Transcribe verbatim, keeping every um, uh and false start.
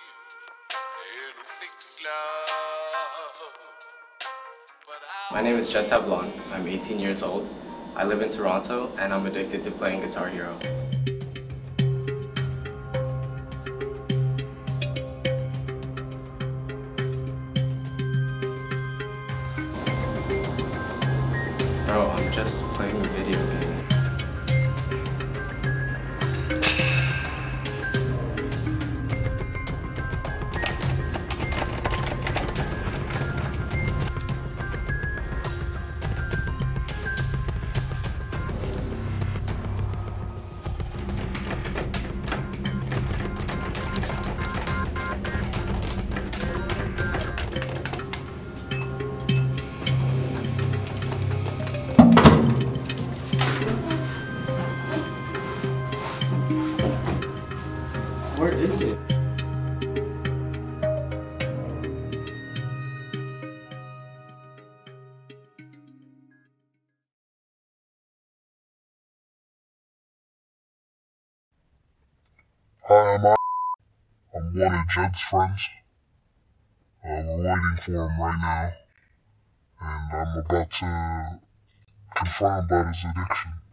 My name is Jetta Blonde. I'm eighteen years old. I live in Toronto and I'm addicted to playing Guitar Hero. Bro, I'm just playing a video game. Where is it? Hi, I'm I. I'm one of Jed's friends. Uh, we're waiting for him right now, and I'm about to confront him about his addiction.